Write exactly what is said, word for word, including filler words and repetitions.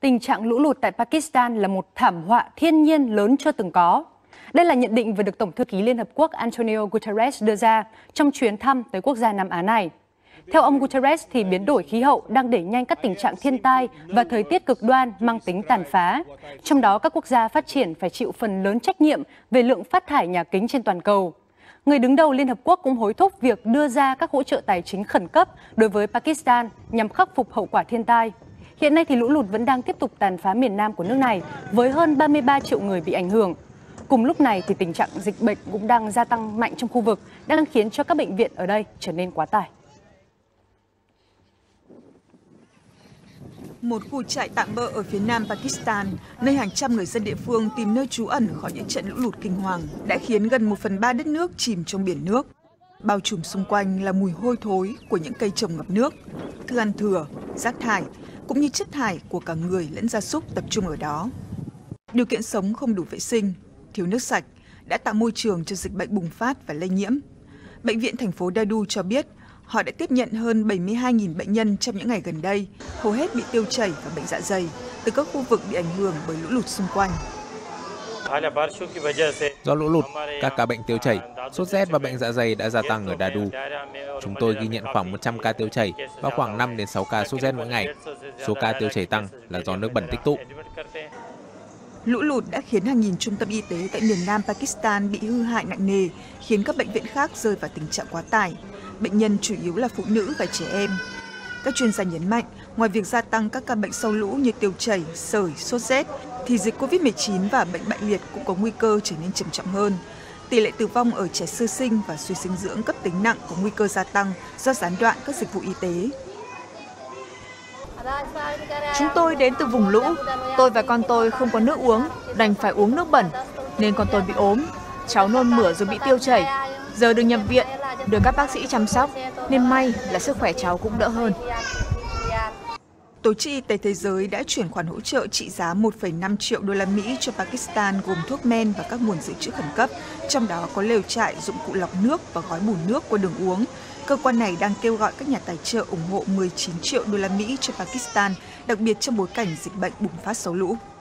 Tình trạng lũ lụt tại Pakistan là một thảm họa thiên nhiên lớn chưa từng có. Đây là nhận định vừa được Tổng thư ký Liên Hợp Quốc Antonio Guterres đưa ra trong chuyến thăm tới quốc gia Nam Á này. Theo ông Guterres, thì biến đổi khí hậu đang đẩy nhanh các tình trạng thiên tai và thời tiết cực đoan mang tính tàn phá. Trong đó, các quốc gia phát triển phải chịu phần lớn trách nhiệm về lượng phát thải nhà kính trên toàn cầu. Người đứng đầu Liên Hợp Quốc cũng hối thúc việc đưa ra các hỗ trợ tài chính khẩn cấp đối với Pakistan nhằm khắc phục hậu quả thiên tai. Hiện nay thì lũ lụt vẫn đang tiếp tục tàn phá miền Nam của nước này với hơn ba mươi ba triệu người bị ảnh hưởng. Cùng lúc này thì tình trạng dịch bệnh cũng đang gia tăng mạnh trong khu vực, đang khiến cho các bệnh viện ở đây trở nên quá tải. Một khu trại tạm bợ ở phía nam Pakistan, nơi hàng trăm người dân địa phương tìm nơi trú ẩn khỏi những trận lũ lụt kinh hoàng, đã khiến gần một phần ba đất nước chìm trong biển nước. Bao trùm xung quanh là mùi hôi thối của những cây trồng ngập nước, thức ăn thừa, rác thải, cũng như chất thải của cả người lẫn gia súc tập trung ở đó. Điều kiện sống không đủ vệ sinh, thiếu nước sạch đã tạo môi trường cho dịch bệnh bùng phát và lây nhiễm. Bệnh viện thành phố Dadu cho biết họ đã tiếp nhận hơn bảy mươi hai nghìn bệnh nhân trong những ngày gần đây, hầu hết bị tiêu chảy và bệnh dạ dày từ các khu vực bị ảnh hưởng bởi lũ lụt xung quanh. Do lũ lụt, các ca bệnh tiêu chảy, sốt rét và bệnh dạ dày đã gia tăng ở Dadu. Chúng tôi ghi nhận khoảng một trăm ca tiêu chảy và khoảng năm đến sáu ca sốt rét mỗi ngày. Số ca tiêu chảy tăng là do nước bẩn tích tụ. Lũ lụt đã khiến hàng nghìn trung tâm y tế tại miền Nam Pakistan bị hư hại nặng nề, khiến các bệnh viện khác rơi vào tình trạng quá tải. Bệnh nhân chủ yếu là phụ nữ và trẻ em. Các chuyên gia nhấn mạnh, ngoài việc gia tăng các ca bệnh sau lũ như tiêu chảy, sởi, sốt rét, thì dịch Covid mười chín và bệnh bại liệt cũng có nguy cơ trở nên trầm trọng hơn. Tỷ lệ tử vong ở trẻ sơ sinh và suy dinh dưỡng cấp tính nặng có nguy cơ gia tăng do gián đoạn các dịch vụ y tế. Chúng tôi đến từ vùng lũ. Tôi và con tôi không có nước uống, đành phải uống nước bẩn, nên con tôi bị ốm. Cháu nôn mửa rồi bị tiêu chảy. Giờ được nhập viện, được các bác sĩ chăm sóc, nên may là sức khỏe cháu cũng đỡ hơn. Tổ chức Y tế Thế giới đã chuyển khoản hỗ trợ trị giá một phẩy năm triệu đô la Mỹ cho Pakistan gồm thuốc men và các nguồn dự trữ khẩn cấp, trong đó có lều trại, dụng cụ lọc nước và gói bù nước qua đường uống. Cơ quan này đang kêu gọi các nhà tài trợ ủng hộ mười chín triệu đô la Mỹ cho Pakistan, đặc biệt trong bối cảnh dịch bệnh bùng phát sau lũ.